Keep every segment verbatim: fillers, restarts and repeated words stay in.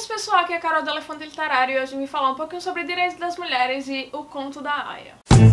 isso, pessoal, aqui é a Carol do Elefante Literário e hoje eu vim falar um pouquinho sobre direitos das mulheres e o conto da Aya.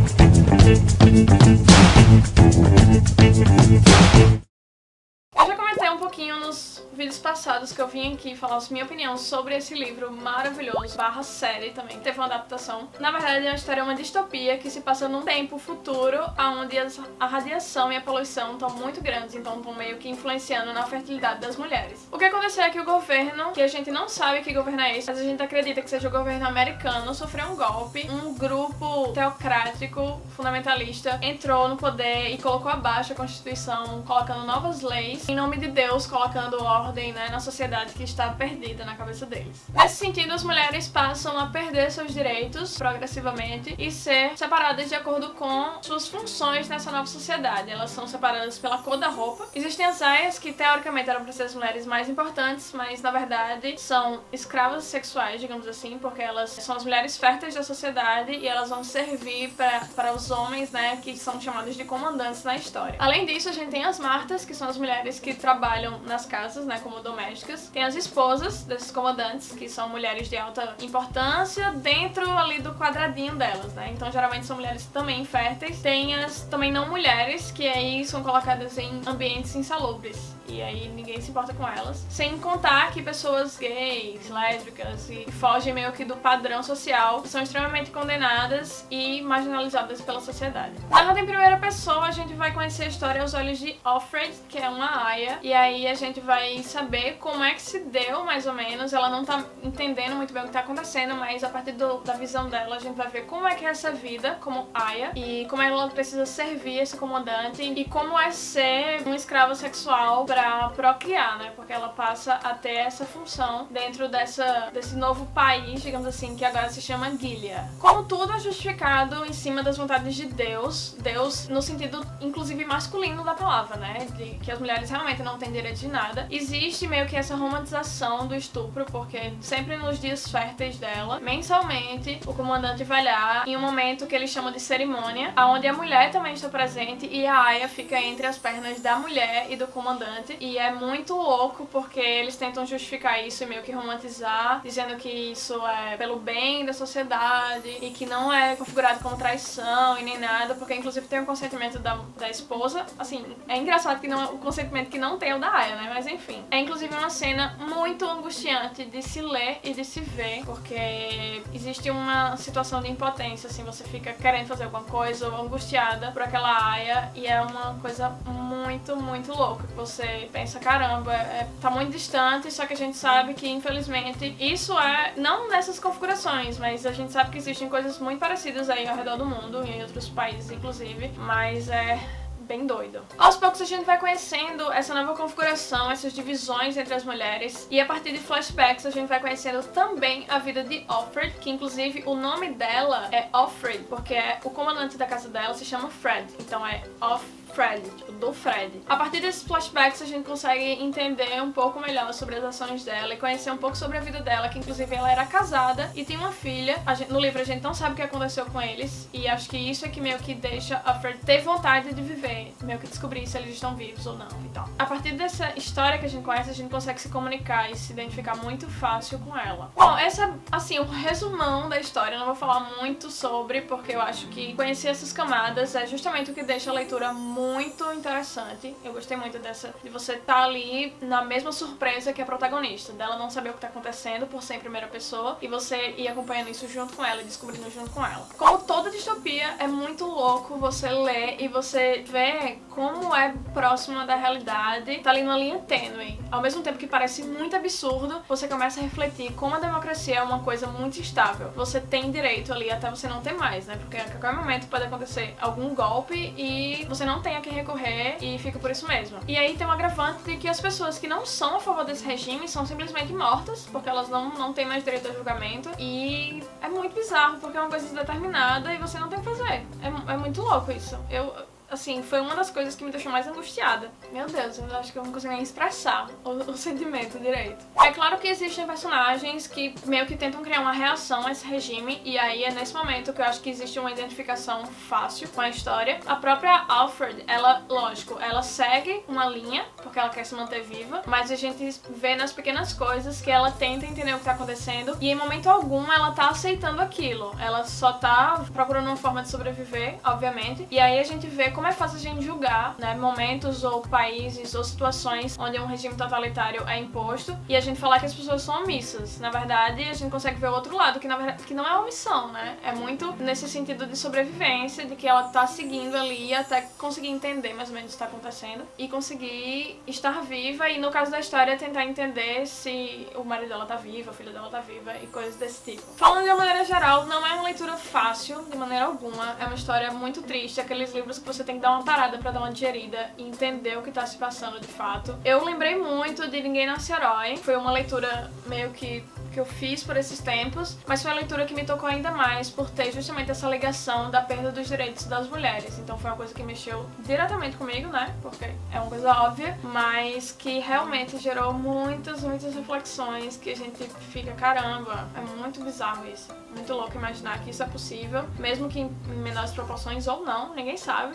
Eu já comentei um pouquinho nos vídeos passados que eu vim aqui falar a minha opinião sobre esse livro maravilhoso, barra série também, teve uma adaptação. Na verdade, a história é uma distopia que se passa num tempo futuro onde a radiação e a poluição estão muito grandes, então estão meio que influenciando na fertilidade das mulheres. O que aconteceu é que o governo, que a gente não sabe que governo é esse, mas a gente acredita que seja o governo americano, sofreu um golpe, um grupo teocrático, fundamentalista, entrou no poder e colocou abaixo a Constituição, colocando novas leis, em nome de Deus, colocando ordem, né, na sociedade que está perdida na cabeça deles. Nesse sentido, as mulheres passam a perder seus direitos progressivamente e ser separadas de acordo com suas funções nessa nova sociedade. Elas são separadas pela cor da roupa. Existem as aias, que teoricamente eram para ser as mulheres mais importantes, mas na verdade são escravas sexuais, digamos assim, porque elas são as mulheres férteis da sociedade e elas vão servir para, para os homens, né, que são chamados de comandantes na história. Além disso, a gente tem as martas, que são as mulheres que trabalham nas casas, né, como domésticas. Tem as esposas desses comandantes, que são mulheres de alta importância dentro ali do quadradinho delas, né? Então geralmente são mulheres também férteis. Tem as também não mulheres, que aí são colocadas em ambientes insalubres. E aí ninguém se importa com elas. Sem contar que pessoas gays, lésbicas e fogem meio que do padrão social são extremamente condenadas e marginalizadas pela sociedade. Narrado em primeira pessoa, a gente vai conhecer a história aos olhos de Offred, que é uma aia. E aí a gente vai saber como é que se deu, mais ou menos. Ela não tá entendendo muito bem o que tá acontecendo, mas a partir do, da visão dela a gente vai ver como é que é essa vida como aia e como ela precisa servir esse comandante e como é ser uma escrava sexual pra procriar, né? Porque ela passa a ter essa função dentro dessa, desse novo país, digamos assim, que agora se chama Gilead. Como tudo é justificado em cima das vontades de Deus, Deus no sentido, inclusive, masculino da palavra, né? De que as mulheres realmente não têm direito de nada. Existe meio que essa romantização do estupro, porque sempre nos dias férteis dela, mensalmente, o comandante vai lá em um momento que ele chama de cerimônia, onde a mulher também está presente e a aia fica entre as pernas da mulher e do comandante. E é muito louco porque eles tentam justificar isso e meio que romantizar, dizendo que isso é pelo bem da sociedade e que não é configurado como traição e nem nada, porque inclusive tem o consentimento da, da esposa. Assim, é engraçado que não, o consentimento que não tem é o da Aya, né? Mas enfim. É inclusive uma cena muito angustiante de se ler e de se ver, porque existe uma situação de impotência, assim, você fica querendo fazer alguma coisa ou angustiada por aquela Aya e é uma coisa muito, muito louca. Você pensa, caramba, é, tá muito distante, só que a gente sabe que, infelizmente, isso é, não nessas configurações, mas a gente sabe que existem coisas muito parecidas aí ao redor do mundo, em outros países, inclusive, mas é bem doido. Aos poucos a gente vai conhecendo essa nova configuração, essas divisões entre as mulheres, e a partir de flashbacks a gente vai conhecendo também a vida de Offred, que inclusive o nome dela é Offred, porque é, o comandante da casa dela se chama Fred, então é Off Fred, tipo, do Fred. A partir desses flashbacks a gente consegue entender um pouco melhor sobre as ações dela e conhecer um pouco sobre a vida dela, que inclusive ela era casada e tem uma filha. A gente, no livro a gente não sabe o que aconteceu com eles e acho que isso é que meio que deixa a Fred ter vontade de viver, meio que descobrir se eles estão vivos ou não e tal. A partir dessa história que a gente conhece, a gente consegue se comunicar e se identificar muito fácil com ela. Bom, essa, assim, o resumão da história, eu não vou falar muito sobre, porque eu acho que conhecer essas camadas é justamente o que deixa a leitura muito muito interessante. Eu gostei muito dessa, de você estar ali na mesma surpresa que a protagonista, dela não saber o que tá acontecendo por ser em primeira pessoa e você ir acompanhando isso junto com ela e descobrindo junto com ela. Como toda distopia, é muito louco você ler e você ver como é próxima da realidade, tá ali numa linha tênue. Ao mesmo tempo que parece muito absurdo, você começa a refletir como a democracia é uma coisa muito instável. Você tem direito ali até você não ter mais, né? Porque a qualquer momento pode acontecer algum golpe e você não tem a quem recorrer e fica por isso mesmo. E aí tem um agravante de que as pessoas que não são a favor desse regime são simplesmente mortas, porque elas não, não têm mais direito a julgamento, e é muito bizarro, porque é uma coisa determinada e você não tem o que fazer. É, é muito louco isso. Eu... assim, foi uma das coisas que me deixou mais angustiada. Meu Deus, eu acho que eu não consigo nem expressar o, o sentimento direito. É claro que existem personagens que meio que tentam criar uma reação a esse regime, e aí é nesse momento que eu acho que existe uma identificação fácil com a história. A própria Alfred, ela, lógico, ela segue uma linha, porque ela quer se manter viva, mas a gente vê nas pequenas coisas que ela tenta entender o que tá acontecendo e em momento algum ela tá aceitando aquilo. Ela só tá procurando uma forma de sobreviver, obviamente, e aí a gente vê como é fácil a gente julgar, né, momentos ou países ou situações onde um regime totalitário é imposto e a gente falar que as pessoas são omissas. Na verdade, a gente consegue ver o outro lado, que na verdade que não é omissão, né? É muito nesse sentido de sobrevivência, de que ela tá seguindo ali até conseguir entender mais ou menos o que tá acontecendo e conseguir estar viva e, no caso da história, tentar entender se o marido dela tá vivo, a filha dela tá viva e coisas desse tipo. Falando de uma maneira geral, não é uma leitura fácil, de maneira alguma. É uma história muito triste, aqueles livros que você tem que dar uma parada pra dar uma digerida e entender o que tá se passando de fato. Eu lembrei muito de Ninguém Nasce Herói, foi uma leitura meio que que eu fiz por esses tempos, mas foi uma leitura que me tocou ainda mais por ter justamente essa ligação da perda dos direitos das mulheres. Então foi uma coisa que mexeu diretamente comigo, né? Porque é uma coisa óbvia, mas que realmente gerou muitas, muitas reflexões que a gente fica, caramba, é muito bizarro isso. Muito louco imaginar que isso é possível, mesmo que em menores proporções ou não, ninguém sabe,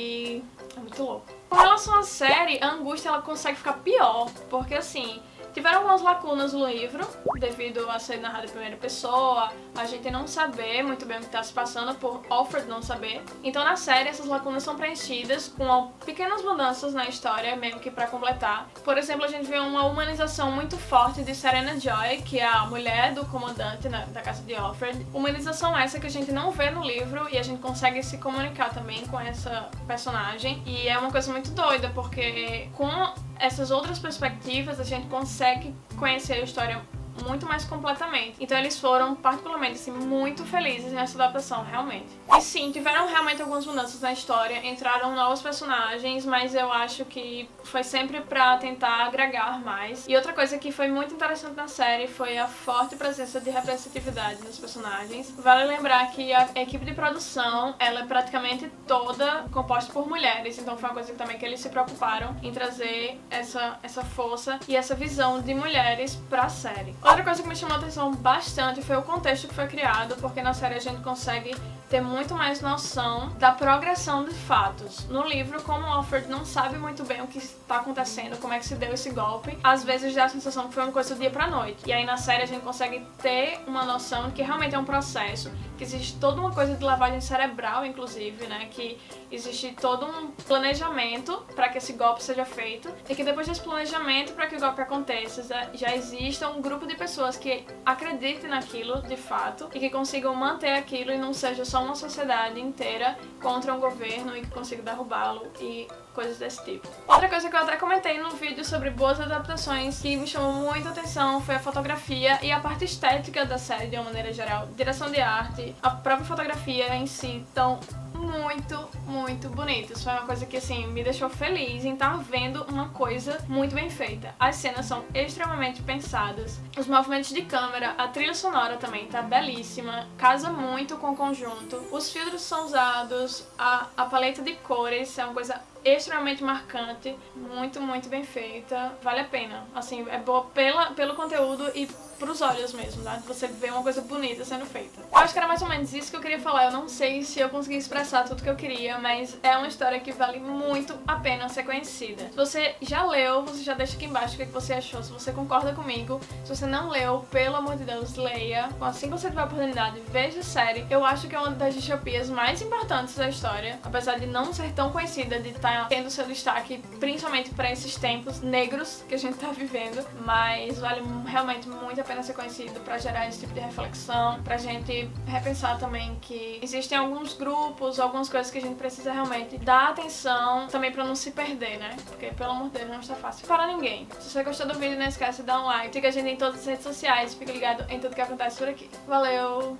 e é muito louco. Com relação à série, a angústia ela consegue ficar pior, porque assim, tiveram algumas lacunas no livro, devido a ser narrado em primeira pessoa, a gente não saber muito bem o que está se passando, por Alfred não saber. Então na série essas lacunas são preenchidas com pequenas mudanças na história, meio que para completar. Por exemplo, a gente vê uma humanização muito forte de Serena Joy, que é a mulher do comandante, né, da casa de Alfred. Humanização essa que a gente não vê no livro e a gente consegue se comunicar também com essa personagem. E é uma coisa muito doida, porque com essas outras perspectivas a gente consegue conhecer a história muito mais completamente. Então eles foram particularmente assim, muito felizes nessa adaptação, realmente. E sim, tiveram realmente algumas mudanças na história, entraram novos personagens, mas eu acho que foi sempre pra tentar agregar mais. E outra coisa que foi muito interessante na série foi a forte presença de representatividade nos personagens. Vale lembrar que a equipe de produção, ela é praticamente toda composta por mulheres, então foi uma coisa também que eles se preocuparam em trazer essa, essa força e essa visão de mulheres pra série. Outra coisa que me chamou a atenção bastante foi o contexto que foi criado, porque na série a gente consegue ter muito mais noção da progressão de fatos. No livro, como o Alfred não sabe muito bem o que está acontecendo, como é que se deu esse golpe, às vezes dá a sensação que foi uma coisa do dia pra noite. E aí na série a gente consegue ter uma noção de que realmente é um processo, que existe toda uma coisa de lavagem cerebral, inclusive, né, que existe todo um planejamento para que esse golpe seja feito, e que depois desse planejamento para que o golpe aconteça, já exista um grupo de pessoas que acreditem naquilo de fato e que consigam manter aquilo e não seja só uma sociedade inteira contra um governo e que consiga derrubá-lo e coisas desse tipo. Outra coisa que eu até comentei no vídeo sobre boas adaptações que me chamou muita atenção foi a fotografia e a parte estética da série de uma maneira geral. Direção de arte, a própria fotografia em si, tão muito, muito bonitos. Foi uma coisa que, assim, me deixou feliz em estar vendo uma coisa muito bem feita. As cenas são extremamente pensadas, os movimentos de câmera, a trilha sonora também tá belíssima, casa muito com o conjunto, os filtros são usados, a, a paleta de cores é uma coisa extremamente marcante, muito, muito bem feita, vale a pena. Assim, é boa pela, pelo conteúdo e pros olhos mesmo, tá? Você vê uma coisa bonita sendo feita. Eu acho que era mais ou menos isso que eu queria falar. Eu não sei se eu consegui expressar tudo que eu queria, mas é uma história que vale muito a pena ser conhecida. Se você já leu, você já deixa aqui embaixo o que você achou, se você concorda comigo. Se você não leu, pelo amor de Deus, leia. Assim que você tiver a oportunidade, veja a série. Eu acho que é uma das distopias mais importantes da história, apesar de não ser tão conhecida, de estar tendo seu destaque, principalmente para esses tempos negros que a gente tá vivendo, mas vale realmente muito a pena ser conhecido para gerar esse tipo de reflexão, pra gente repensar também que existem alguns grupos, algumas coisas que a gente precisa realmente dar atenção também pra não se perder, né? Porque, pelo amor de Deus, não está fácil para ninguém. Se você gostou do vídeo, não esquece de dar um like, siga a gente em todas as redes sociais, fica ligado em tudo que acontece por aqui. Valeu!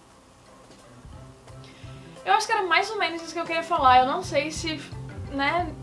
Eu acho que era mais ou menos isso que eu queria falar. Eu não sei se, né,